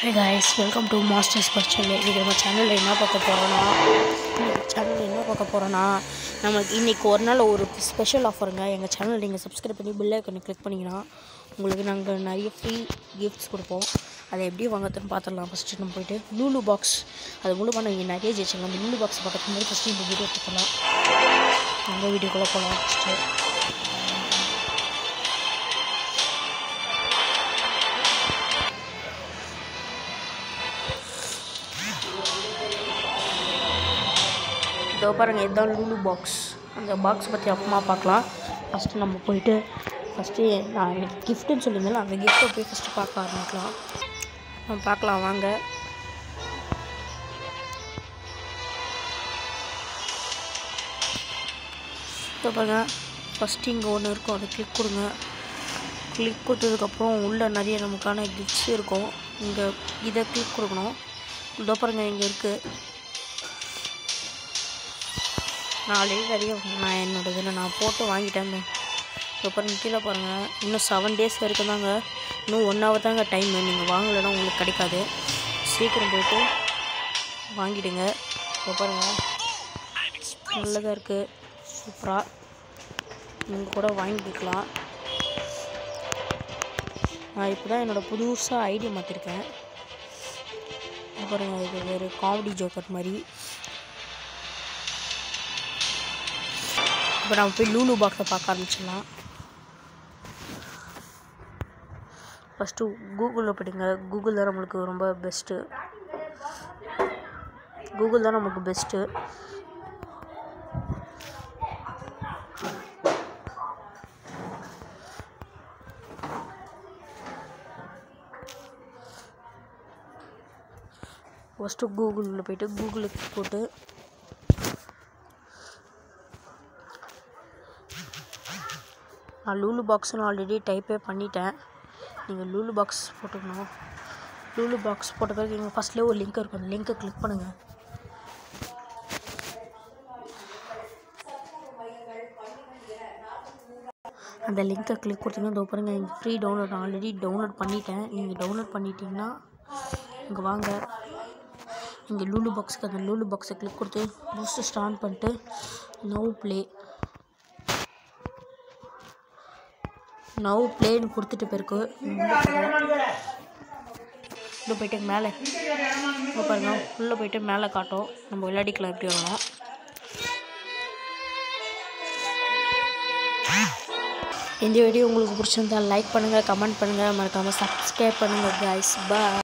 Hey guys, welcome to Masters Bus Channel. இன்றைக்கி நம்ம சேனலில் என்ன பார்க்க போகிறோன்னா நமக்கு இன்றைக்கி ஒரு நாள் ஒரு ஸ்பெஷல் ஆஃபருங்க. எங்கள் சேனல் நீங்கள் சப்ஸ்கிரைப் பண்ணி பெல் ஐக்கனை கிளிக் பண்ணிங்கன்னா உங்களுக்கு நாங்கள் நிறைய ஃப்ரீ கிஃப்ட்ஸ் கொடுப்போம். அதை எப்படி வாங்குறதுன்னு பார்த்துடலாம். ஃபஸ்ட்டு நம்ம போய்ட்டு லூலு பாக்ஸ் அது மூலமாக நீங்கள் நிறைய ஜெயிச்சிடலாம். அந்த லூலு பாக்ஸ் பார்க்கறதுக்கு முன்னாடி ஃபஸ்ட்டு இந்த வீடியோ பார்த்துக்கலாம். நம்ம வீடியோக்குள்ளே போகலாம். ஃபஸ்ட்டு இதோ பாருங்கள், இதுதான் லூலு பாக்ஸ். அந்த பாக்ஸ் பற்றி அப்புறமா பார்க்கலாம். ஃபஸ்ட்டு நம்ம போயிட்டு நான் எனக்கு கிஃப்ட்டுன்னு சொல்லியிருந்தேன், அந்த கிஃப்ட்டை போய் ஃபஸ்ட்டு பார்க்க ஆரம்பிக்கலாம். நம்ம பார்க்கலாம் வாங்க. இதோ பாருங்கள், ஃபஸ்ட்டு இங்கே ஒன்று இருக்கும், அதை கிளிக் கொடுங்க. கிளிக் கொடுத்ததுக்கப்புறம் உள்ளே நிறைய நமக்கான கிஃப்ட்ஸ் இருக்கும். இங்கே இதை கிளிக் கொடுக்கணும். இதோ பாருங்கள், இங்கே இருக்குது. நான் ஆல்ரெடி நிறைய என்னோடய இதில் நான் போட்டு வாங்கிட்டேன். இப்போ பாருங்கள், கீழே பாருங்கள், இன்னும் 7 days வரைக்கும் தாங்க, இன்னும் 1 hour தாங்க டைம். நீங்கள் வாங்கலைன்னா உங்களுக்கு கிடைக்காது. சீக்கிரம் போய்ட்டு வாங்கிடுங்க. இப்போ பாருங்கள், நல்லதாக இருக்குது, சூப்பராக நீங்கள் கூட வாங்கிக்கலாம். நான் இப்போ தான் என்னோடய புதுசாக ஐடியா மாற்றிருக்கேன். பாருங்கள், இது வேறு காமெடி ஜோக்கர் மாதிரி. இப்போ நம்ம போய் லூலு பாக்ஸை பார்க்க ஆரம்பிச்சிடலாம். ஃபஸ்ட்டு கூகுளில் போய்ட்டுங்க. கூகுள் தான் நம்மளுக்கு ரொம்ப பெஸ்ட்டு. கூகுள் தான் நமக்கு பெஸ்ட்டு. ஃபஸ்ட்டு கூகுளில் போய்ட்டு கூகுளுக்கு போட்டு நான் லூலு பாக்ஸ்னு ஆல்ரெடி டைப்பே பண்ணிட்டேன். நீங்கள் லூலு பாக்ஸ் போட்டுக்கணும். லூலு பாக்ஸ் போட்ட பிறகு நீங்கள் ஃபஸ்ட்லேயே ஒரு லிங்க் இருக்கும், அந்த லிங்க்கை கிளிக் பண்ணுங்கள். அந்த லிங்க்கை கிளிக் கொடுத்தீங்கன்னா இதோ பாருங்கள், இங்கே ஃப்ரீ டவுன்லோட் ஆல்ரெடி டவுன்லோட் பண்ணிட்டேன். நீங்கள் டவுன்லோட் பண்ணிட்டீங்கன்னா இங்கே வாங்க. இங்கே லூலு பாக்ஸுக்கு அந்த லூலு பாக்ஸை கிளிக் கொடுத்து பூஸ்ட்டு ஸ்டார்ட் பண்ணிட்டு நவ் பிளேன்னு கொடுத்துட்டு பிறகு உள்ளே போய்ட்டு மேலே பாருங்க, உள்ளே போய்ட்டு மேலே காட்டும். நம்ம விளையாடிக்கலாம் எப்படி வரணும். இந்த வீடியோ உங்களுக்கு பிடிச்சிருந்தா லைக் பண்ணுங்கள், கமெண்ட் பண்ணுங்கள், மறக்காமல் சப்ஸ்கிரைப் பண்ணுங்கள் guys. Bye.